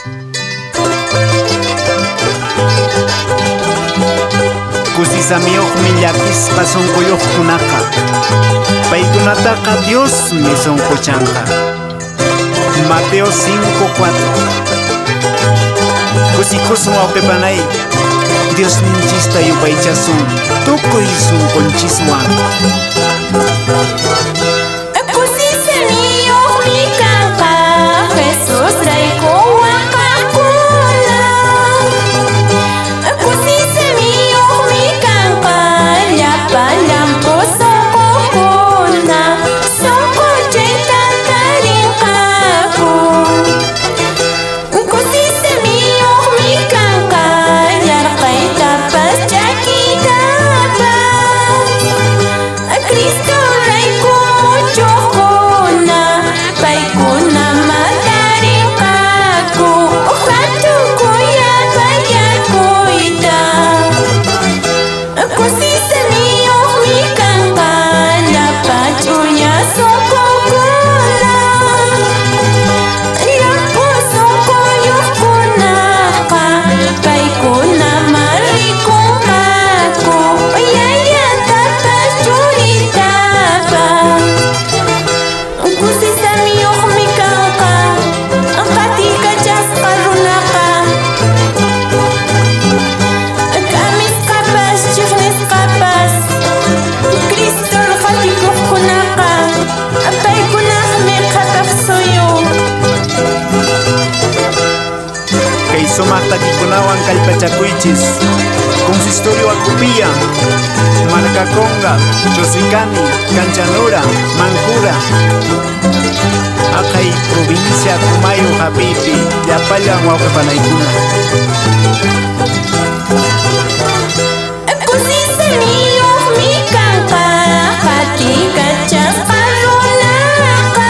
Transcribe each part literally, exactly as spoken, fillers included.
Kusisamiyuqmi llapisqa sunquyuqkunaqa, paykunataqa Diosmi sunquchanqa. Mateo cinco cuatro. Kusikusun wawqipanay, Diosninchista yupaychasun tukuy sunqunchikwan. Kusisamiyuqmi kanqa Jesus rayku waqaqkuna. Kusisamiyuqmi kanqa llapan llampu sunquqkuna, sunquchayta tarinqaku. Kusisamiyuqmi kanqa yarqaytapas chakiytapas, Cristo rayku muchuqkuna paykunama tarinqaku hatukuyapay yakuyta. Kusisamiyuqmi kanqa llapan ch'uña sunquqkuna, llampu sunquyuqkunaqa paykunama rikunqaku yayatapas churitapas. Kusisamiyuqmi kanqa qatikachasqa runaqa, k'amisqapas chiqnisqapas, Cristor qatikuqkunaqa paykunaqmi qhapaq suyuq. Kay sumaq takikunawan kallpachakuychis, Consistorio Acupía, Marcaconga, Chosicani, Canchanura, Mancura, Akay provincia Cumayo Hapipi, llapallan wawqipanaykuna. Kusisamiyuqmi kanqa qatikachasqa runaqa,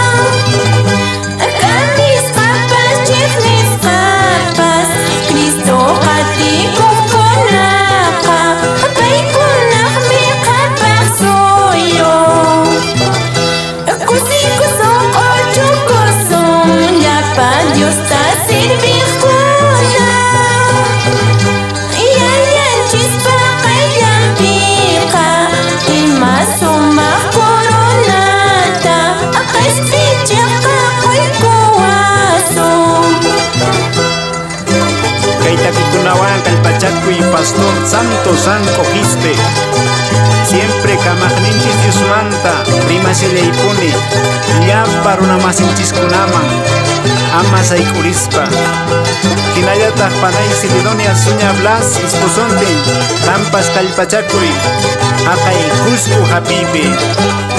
k'amisqapas chiqnisqapas, Cristo qatikuqkunaqa paykunaqmi qhapaq suyuq. Kusikusun q'uchukusun llapan Diosta sirviqkuna, yayanchispa qayllanpiqa ima sumaq coronata q'ispichiqqa quykuwasun. Kay takikunawan kallpachakuy Pastor Santo San Cogiste, siempre kamaqninchis Diosmanta rimashillaypuni, llapa runamasinchikkunaman ama saykurispa. Hinallataq panay Sidonia Suña Blas esposontin, Tampas kallpachakuy, Akay Cusco Hapipi.